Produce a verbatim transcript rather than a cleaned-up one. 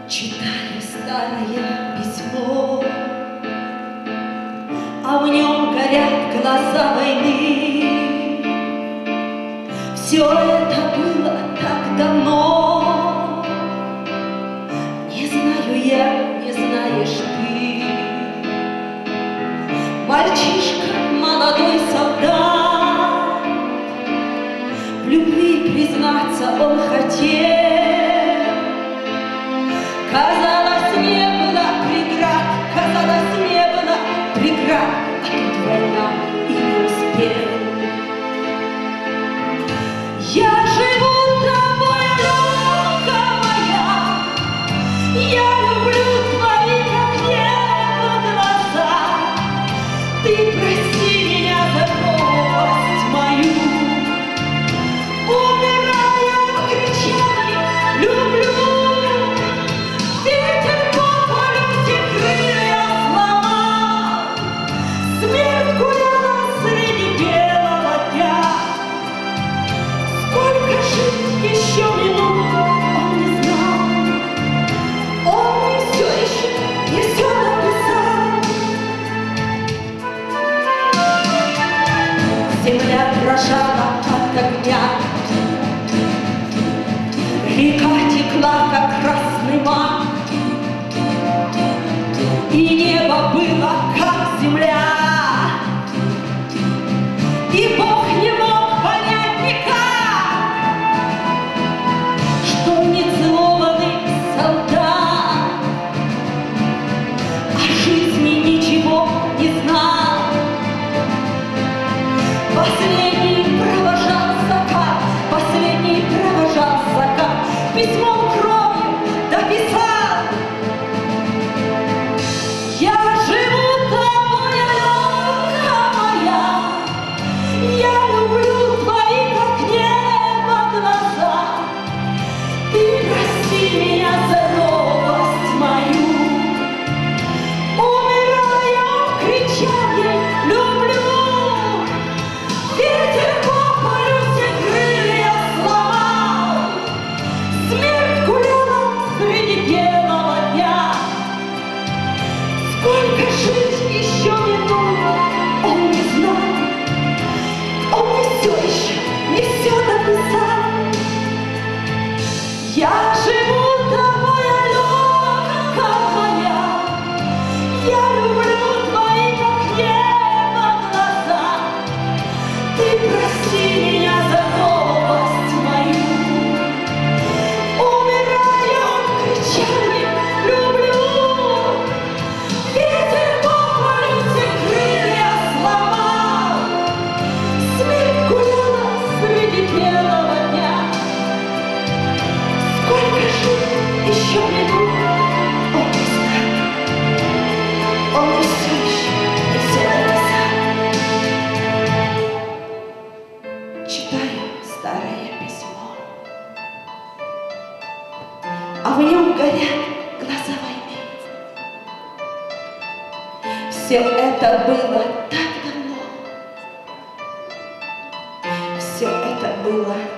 Читаю старое письмо, а в нем горят глаза войны. Все это было так давно. Не знаю я, не знаешь ты. Мальчишка, молодой солдат, в любви признаться он хотел. Казалось, не было преград, казалось, не было преград, а тут война и не успел. Я живу тобой, рука моя, я люблю твои, как небо, глаза. Ты прости меня за пропасть мою, умирая в кричании, люблю. Еще минуту он не знал, он мне все еще не все написал. Земля дрожала от огня, река текла, как красный мак, и небо было, как земля, и Бог не мог понять никак, нецелованный солдат о жизни ничего не знал. Последний провожал закат, последний провожал закат, письмом кровью дописал. Я живу тобой, рука моя, я люблю твои, как небо, глаза. Ты прости меня за робость мою, умирая в кричании, люблю. Ветер по полю все крылья сломал, смерть гуляла среди белого дня. Сколько жить еще минут, он не знал, он не все еще, не все написал. Я живу тобой, Аленка моя, я люблю твои, как небо, глаза. Ты прости меня за робость мою, умирая в кричании, люблю. Ветер по полю все крылья сломал, смерть гуляла среди белого дня. Сколько жить еще минут, он не знает, он не все еще, не все написал. Читаю старое письмо, а в нем горят глаза войны. Все это было так давно, все это было